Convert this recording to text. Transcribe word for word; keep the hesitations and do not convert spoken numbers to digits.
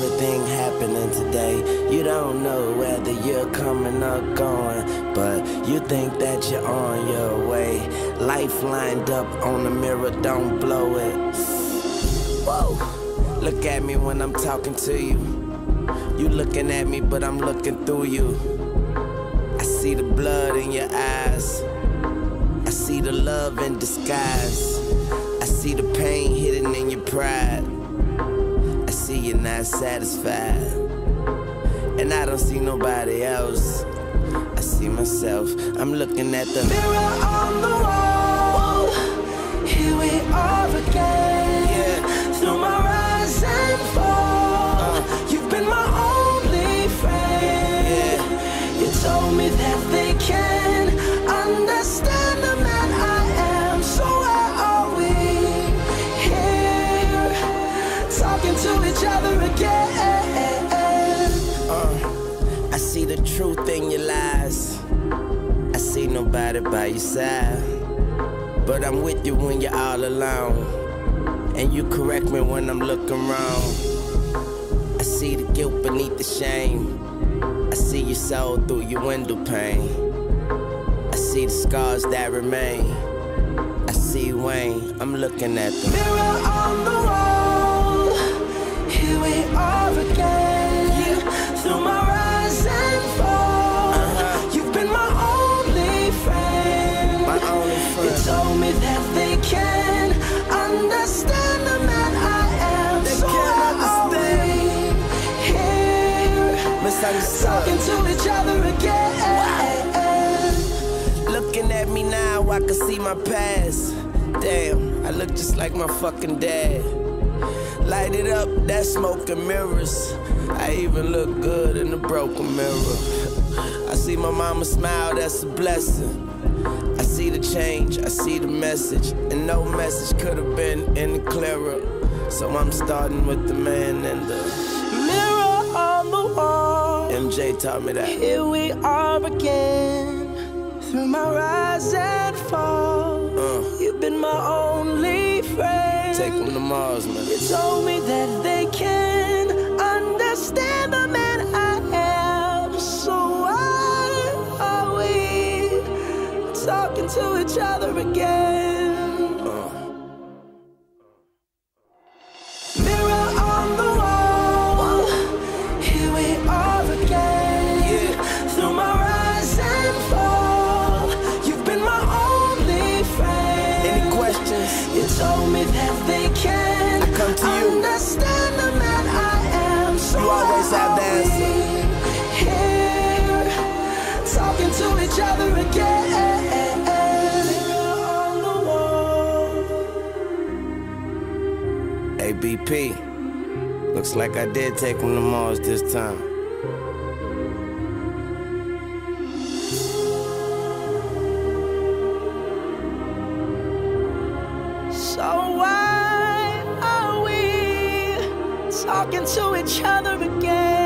everything happening today. You don't know whether you're coming or going, but you think that you're on your way. Life lined up on the mirror, don't blow it. Whoa, look at me when I'm talking to you. You looking at me, but I'm looking through you. I see the blood in your eyes. I see the love in disguise. I see the pain hidden in your pride. I see you're not satisfied. And I don't see nobody else. I see myself. I'm looking at the mirror on the wall. Here we are again. Yeah. Through my rise and fall, uh. you've been my only friend. Yeah. You told me that they can understand the man I am. So where are we? Here, talking to each other again. Uh, I see the truth in your lies. I see nobody by your side, but I'm with you when you're all alone. And you correct me when I'm looking wrong. I see the guilt beneath the shame. I see your soul through your window pane. I see the scars that remain. I see Wayne, I'm looking at the mirror on the wall. Here we are again. Yeah. Through my rise and fall, uh-huh. you've been my only friend. My only friend. You told me that they can understand the man I am. They so can't understand. Here, talking to each other again. Looking at me now, I can see my past. Damn, I look just like my fucking dad. Light it up, that's smoke and mirrors. I even look good in the broken mirror. I see my mama smile, that's a blessing. I see the change, I see the message, and no message could have been any clearer. So I'm starting with the man and the mirror on the wall. M J taught me that. Here we are again. Through my rise and fall, uh, you've been my only friend. Take them to Mars, man. You told me that they can understand the man I am. So why are we talking to each other again? Uh. Mirror on the wall. Here we are again. Yeah. Through my rise and fall, you've been my only friend. Any questions? You told me that they can I come to you. understand the man I am. So you always have the answer. Here, talking to each other again. On the wall. A B P. Looks like I did take him to Mars this time. So why are we talking to each other again?